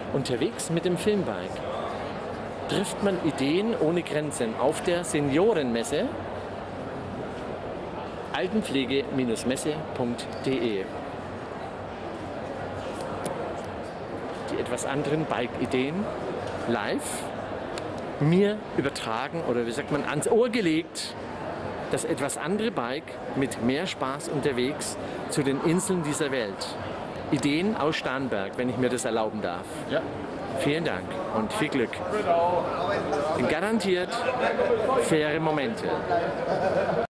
Unterwegs mit dem Filmbike trifft man Ideen ohne Grenzen auf der Seniorenmesse altenpflege-messe.de. Die etwas anderen Bike-Ideen live mir übertragen oder wie sagt man, ans Ohr gelegt. Das etwas andere Bike mit mehr Spaß unterwegs zu den Inseln dieser Welt. Ideen aus Starnberg, wenn ich mir das erlauben darf. Ja. Vielen Dank und viel Glück. Garantiert faire Momente.